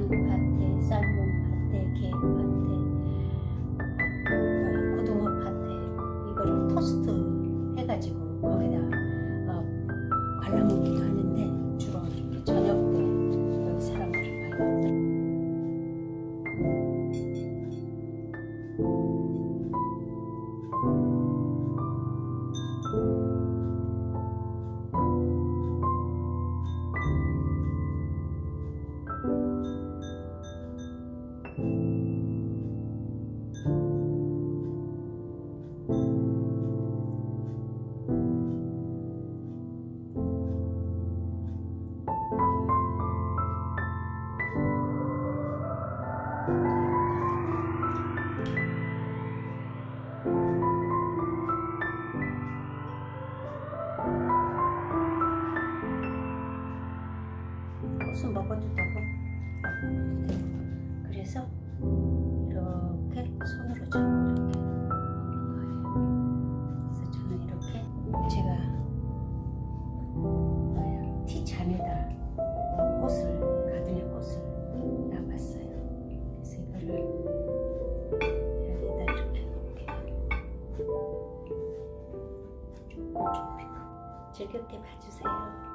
양파테, 쌀몬파테, 게파테, 고등어파테 이거를 토스트 해가지고 거기다 발라 먹기도 하는데 주로 이렇게 저녁 때 여기 사람들을 봐요. 꽃은 먹어도 되고 안 먹어도 되고 그래서 이렇게 손으로 잡고 이렇게 먹는 거예요. 그래서 저는 이렇게 제가 티잔에다 꽃을 가드냐 꽃을 놔봤어요. 그래서 이거를 여기다 이렇게 놓을게요. 조금 좀 피고 즐겁게 봐주세요.